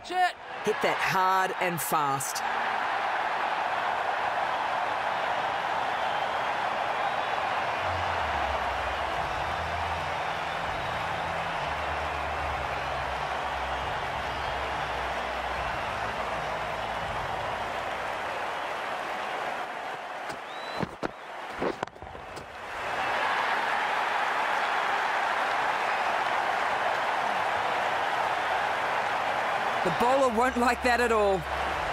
Catch it! Hit that hard and fast. The bowler won't like that at all.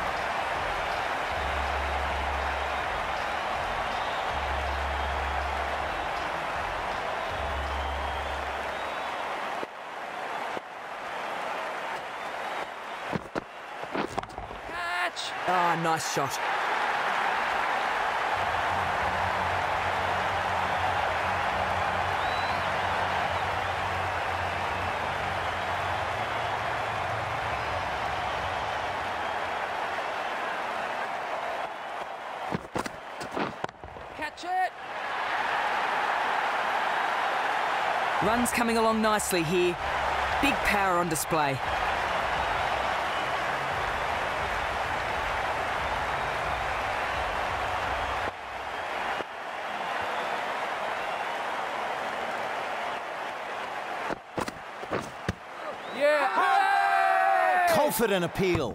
Catch! Ah, nice shot. Catch it! Runs coming along nicely here. Big power on display. Yeah! Confident appeal.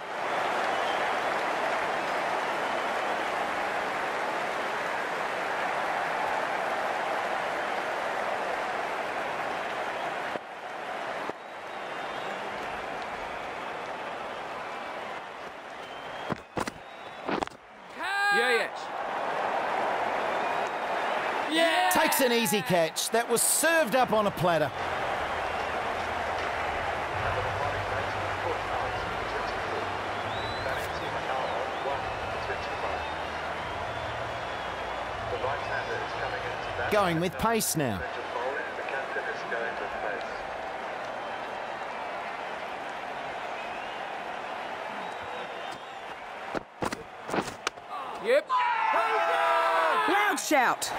Yes! Yeah! Takes an easy catch. That was served up on a platter. Going with pace now. Yep! Loud shout.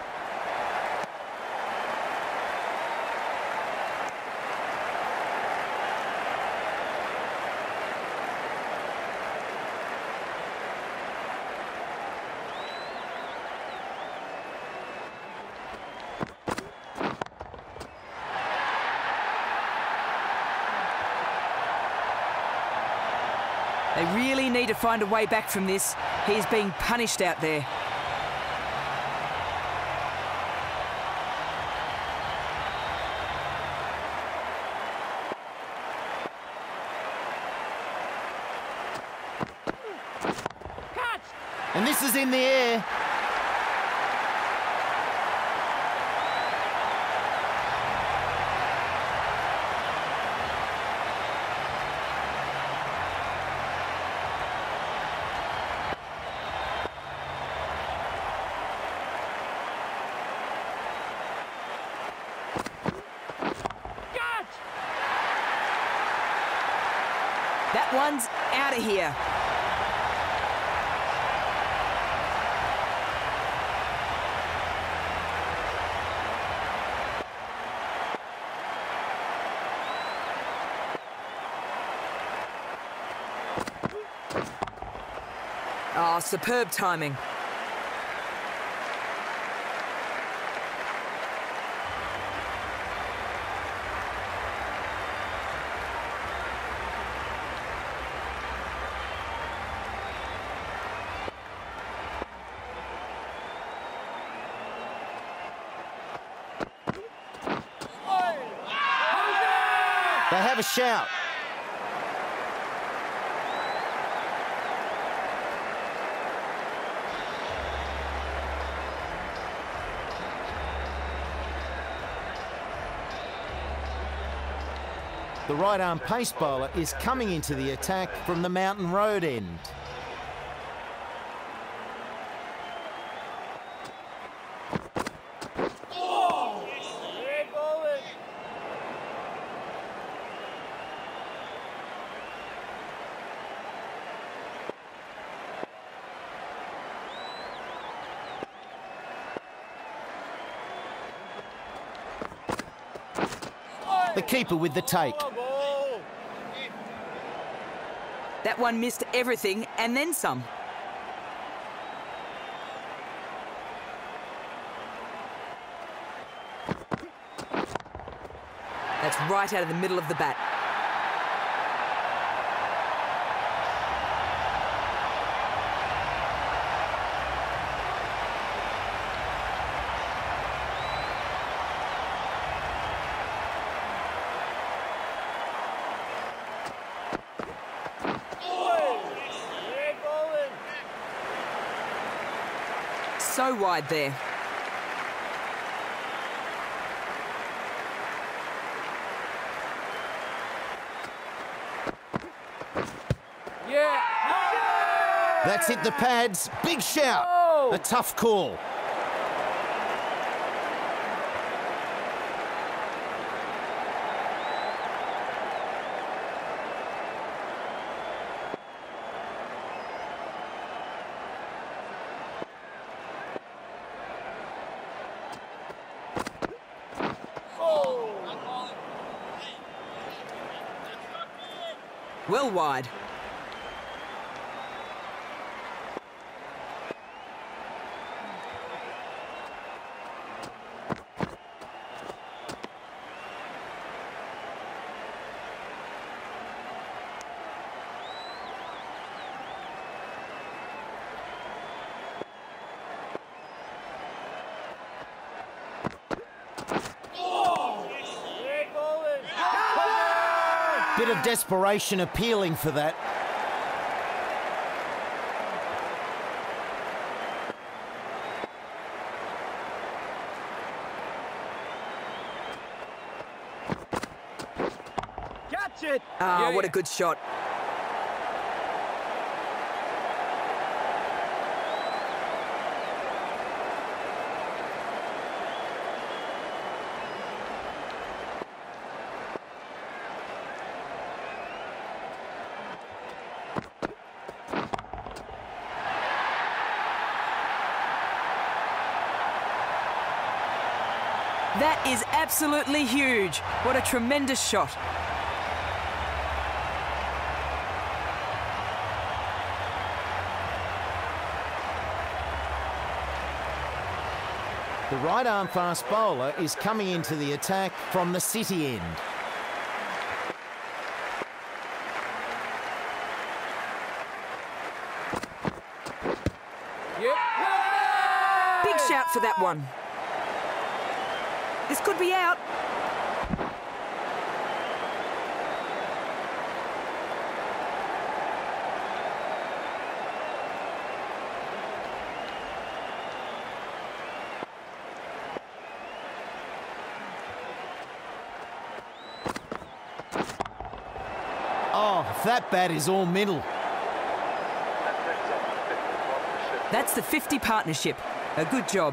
They really need to find a way back from this. He's being punished out there. Catch! And this is in the air. Catch! That one's out of here. Oh, superb timing. They have a shout. The right-arm pace bowler is coming into the attack from the Mountain Road end. The keeper with the take. That one missed everything and then some. That's right out of the middle of the bat. So wide there. Yeah. That's hit the pads. Big shout. Oh. A tough call. Well wide. Bit of desperation appealing for that. Catch it. Ah, Yeah, what a yeah. good shot. That is absolutely huge. What a tremendous shot. The right arm fast bowler is coming into the attack from the city end. Yep. Big shout for that one. This could be out. Oh, that bat is all middle. That's the 50 partnership. A good job.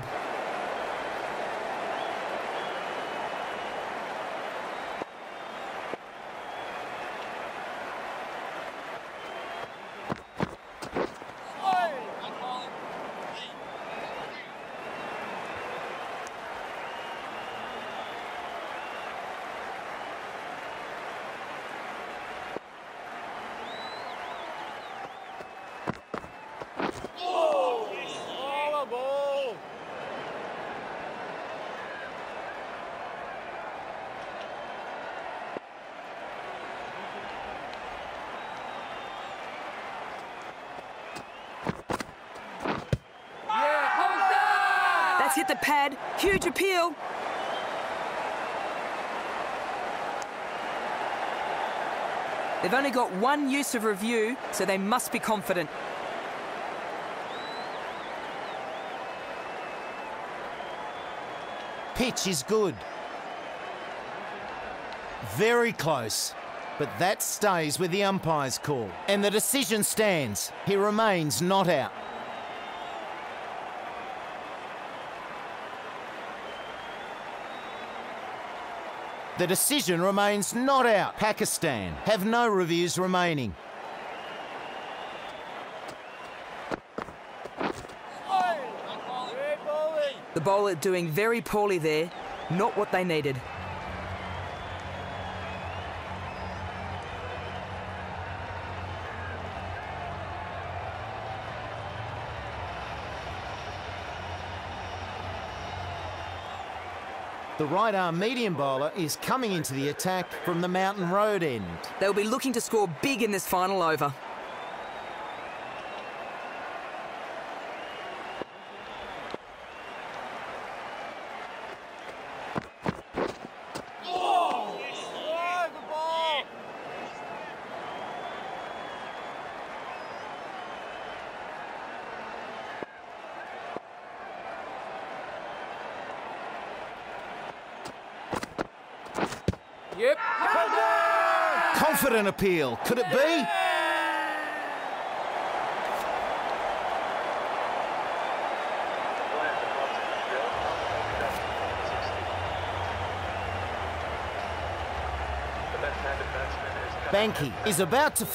That's hit the pad. Huge appeal. They've only got one use of review, so they must be confident. Pitch is good. Very close. But that stays with the umpire's call. And the decision stands. He remains not out. The decision remains not out. Pakistan have no reviews remaining. The bowler doing very poorly there. Not what they needed. The right-arm medium bowler is coming into the attack from the Mountain Road end. They'll be looking to score big in this final over. Yep. Confident appeal. Could it be? Banky is about to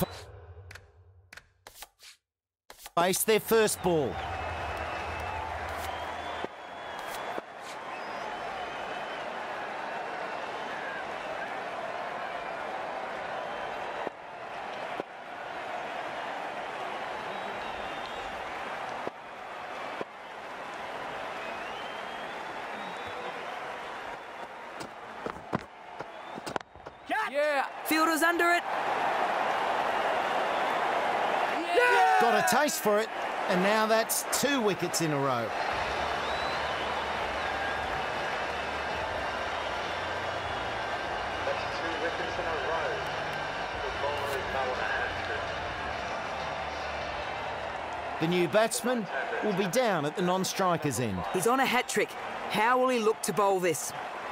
face their first ball. Yeah. Fielder's under it. Yeah. Got a taste for it, and now that's 2 wickets in a row. That's 2 wickets in a row. The bowler is now on a hat-trick. The new batsman will be down at the non-striker's end. He's on a hat-trick. How will he look to bowl this?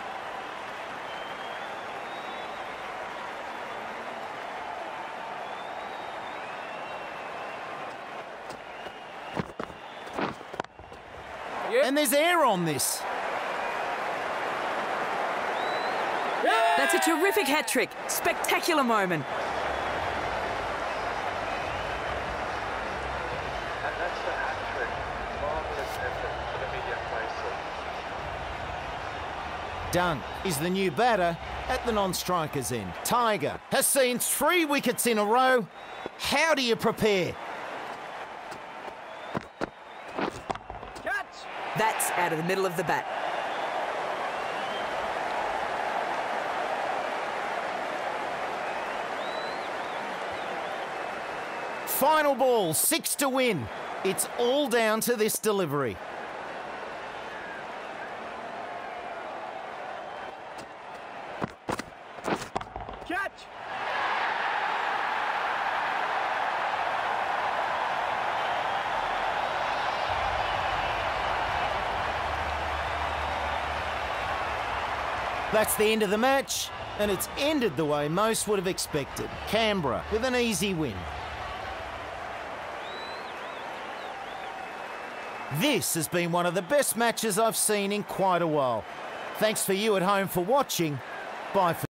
Yep. And there's air on this. That's a terrific hat-trick. Spectacular moment. And that's the hat-trick. Marvellous effort for the medium pacer. Dunn is the new batter at the non-striker's end. Tiger has seen 3 wickets in a row. How do you prepare? Catch. That's out of the middle of the bat. Final ball, 6 to win. It's all down to this delivery. Catch. That's the end of the match, and it's ended the way most would have expected. Canberra with an easy win. This has been one of the best matches I've seen in quite a while. Thanks for you at home for watching. Bye for